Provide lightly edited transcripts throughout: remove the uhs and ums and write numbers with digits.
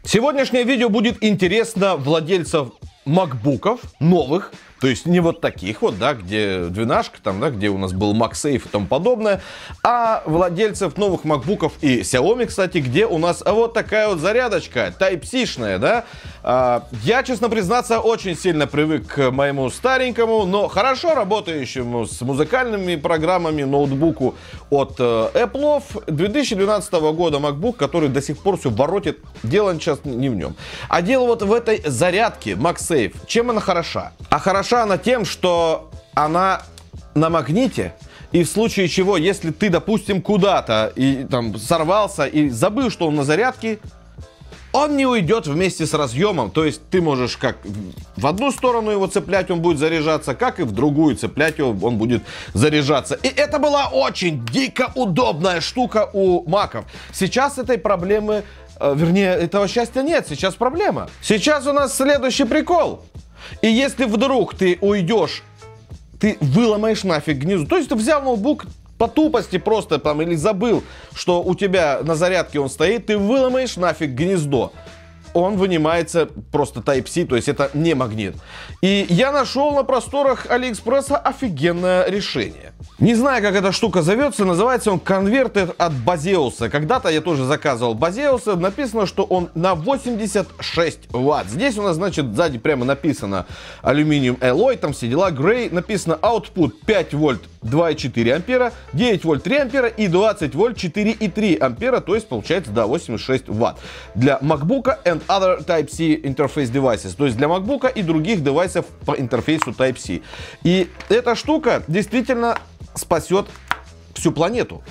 Сегодняшнее видео будет интересно владельцев макбуков новых. То есть не вот таких вот, да, где двенашка, там, да, где у нас был MagSafe и тому подобное, а владельцев новых макбуков и Xiaomi, кстати, где у нас вот такая вот зарядочка, Type-C-шная, да. Я, честно признаться, очень сильно привык к моему старенькому, но хорошо работающему с музыкальными программами ноутбуку от Apple 2012 года MacBook, который до сих пор все воротит. Дело сейчас не в нем. А дело вот в этой зарядке MagSafe. Чем она хороша? А хороша она тем, что она на магните, и в случае чего, если ты, допустим, куда-то и там сорвался и забыл, что он на зарядке, он не уйдет вместе с разъемом. То есть ты можешь как в одну сторону его цеплять, он будет заряжаться, как и в другую цеплять его, он будет заряжаться. И это была очень дико удобная штука у маков. Сейчас этой проблемы, вернее, этого счастья нет. Сейчас проблема. Сейчас у нас следующий прикол. И если вдруг ты уйдешь, ты выломаешь нафиг гнездо. То есть ты взял ноутбук по тупости просто там или забыл, что у тебя на зарядке он стоит, ты выломаешь нафиг гнездо. Он вынимается просто Type-C, то есть это не магнит. И я нашел на просторах Алиэкспресса офигенное решение. Не знаю, как эта штука зовется, называется он конвертер от Базеуса. Когда-то я тоже заказывал Базеуса, написано, что он на 86 Вт. Здесь у нас, значит, сзади прямо написано алюминиум alloy, там все дела, Gray, написано output 5 вольт 2,4 ампера, 9 вольт 3 ампера и 20 вольт 4,3 ампера, то есть получается, да, 86 Вт. Для MacBook and other Type-C interface devices, то есть для MacBook и других девайсов по интерфейсу Type-C. И эта штука действительно спасет всю планету.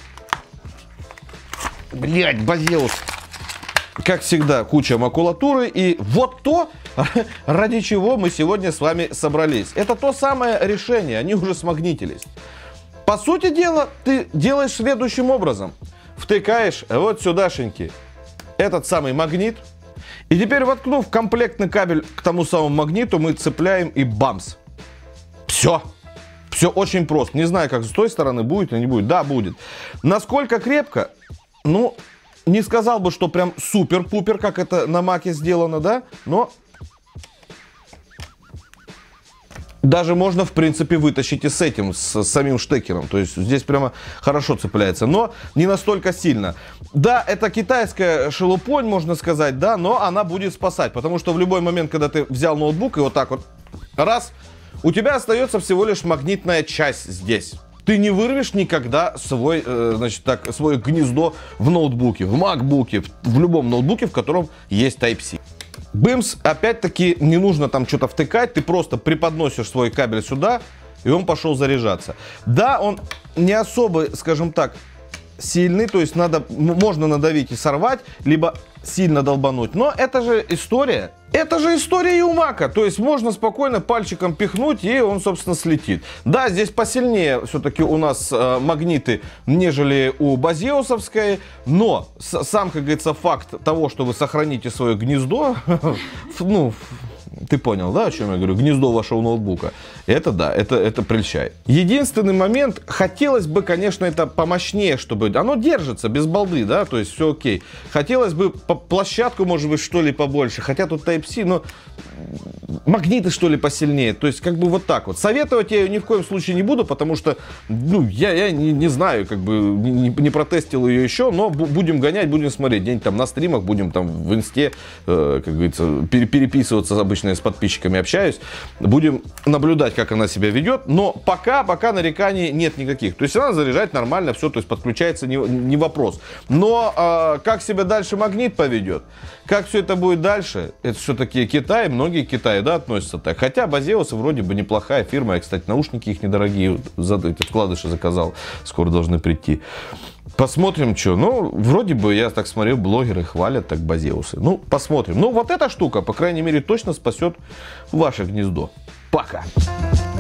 Блять, Базеус. Как всегда, куча макулатуры. И вот то, ради чего мы сегодня с вами собрались. Это то самое решение. Они уже смагнитились. По сути дела, ты делаешь следующим образом. Втыкаешь вот сюдашеньки этот самый магнит. И теперь, воткнув комплектный кабель к тому самому магниту, мы цепляем и бамс. Все. Все очень просто. Не знаю, как с той стороны будет или не будет. Да, будет. Насколько крепко? Ну, не сказал бы, что прям супер-пупер, как это на маке сделано, да? Но даже можно, в принципе, вытащить и с этим, с самим штекером. То есть здесь прямо хорошо цепляется. Но не настолько сильно. Да, это китайская шелупонь, можно сказать, да, но она будет спасать. Потому что в любой момент, когда ты взял ноутбук и вот так вот раз, у тебя остается всего лишь магнитная часть здесь. Ты не вырвешь никогда свой, значит так, свое гнездо в ноутбуке, в макбуке, в любом ноутбуке, в котором есть Type-C. Бымс, опять-таки, не нужно там что-то втыкать, ты просто преподносишь свой кабель сюда, и он пошел заряжаться. Да, он не особо, скажем так, сильный, то есть можно надавить и сорвать, либо сильно долбануть. Но это же история. Это же история и у мака. То есть можно спокойно пальчиком пихнуть, и он, собственно, слетит. Да, здесь посильнее все-таки у нас магниты, нежели у базеусовской. Но сам, как говорится, факт того, что вы сохраните свое гнездо, ну, ты понял, да, о чем я говорю? Гнездо вашего ноутбука. Это да, это прельщает. Единственный момент, хотелось бы, конечно, это помощнее, чтобы оно держится без балды, да, то есть все окей. Хотелось бы площадку, может быть, что ли, побольше. Хотя тут Type-C, но магниты, что ли, посильнее. То есть, как бы вот так вот. Советовать я ее ни в коем случае не буду, потому что, ну, я не знаю, как бы не протестил ее еще, но будем гонять, будем смотреть. Где-нибудь там на стримах, будем там в инсте, как говорится, переписываться обычно с подписчиками общаюсь. Будем наблюдать, как она себя ведет. Но пока нареканий нет никаких. То есть она заряжает нормально, все, то есть подключается, не вопрос. Но как себя дальше магнит поведет, как все это будет дальше, это все-таки Китай, многие к Китаю, да, относятся так. Хотя Базеус вроде бы неплохая фирма. Я, кстати, наушники их недорогие, эти вкладыши заказал, скоро должны прийти. Посмотрим, что. Ну, вроде бы, я так смотрю, блогеры хвалят так Базеусы. Ну, посмотрим. Ну, вот эта штука, по крайней мере, точно спасет ваше гнездо. Пока.